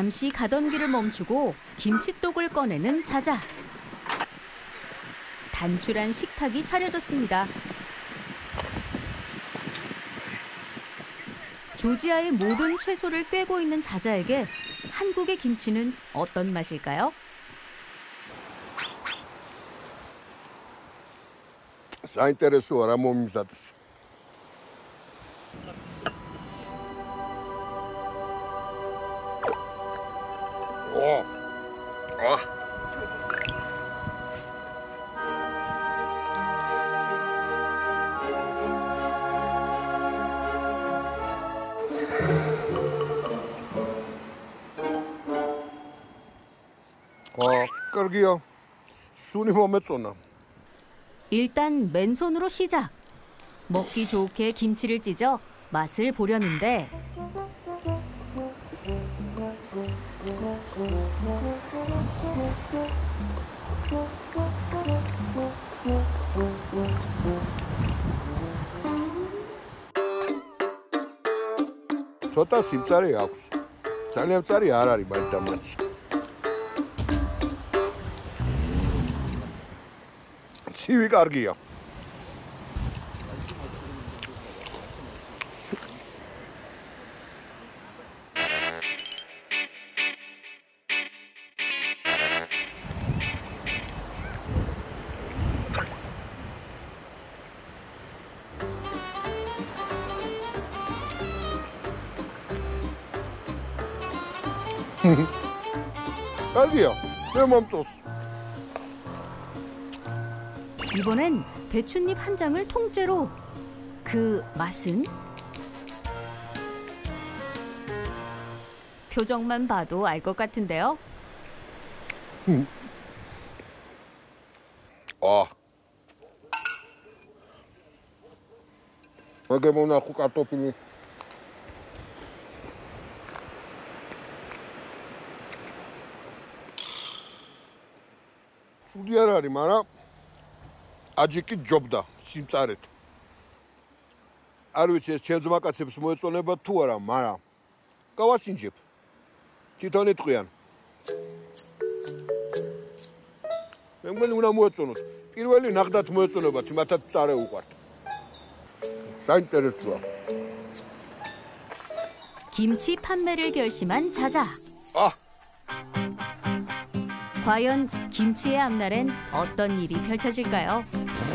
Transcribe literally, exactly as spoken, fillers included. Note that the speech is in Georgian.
잠시 가던 길을 멈추고 김치독을 꺼내는 자자. 단출한 식탁이 차려졌습니다. 조지아의 모든 채소를 꿰고 있는 자자에게 한국의 김치는 어떤 맛일까요? Sa interesu ora momizados. 오, 아. 어, 끌기요. 순이 몸에 쏘나. 일단 맨손으로 시작. 먹기 좋게 김치를 찢어 맛을 보려는데 좋다 심살이 하고 잘냄살이 알아리 말다 맞지. 치위가 알기요. 알기요. 내 멈췄어. 이번엔 배춧잎 한 장을 통째로. 그 맛은? 표정만 봐도 알 것 같은데요. 음. 아. Bagaimana aku kartop ini? Suudi არ არის, მაგრამ აჯიკი ჯობდა სიმწარეთ. არ ვიცი ეს ჩემ ძმაკაცებს მოეწონება თუ არა, მაგრამ გავასინჯებ. თვითონ იტყვიან. მე მგონი უნდა მოეწონოთ. პირველი ნახდათ მოეწონებათ, იმათაც წარე უყვართ. საინტერესოა. 김치 판매를 결심한 자자. 아. 과연 김치의 앞날엔 어떤 일이 펼쳐질까요?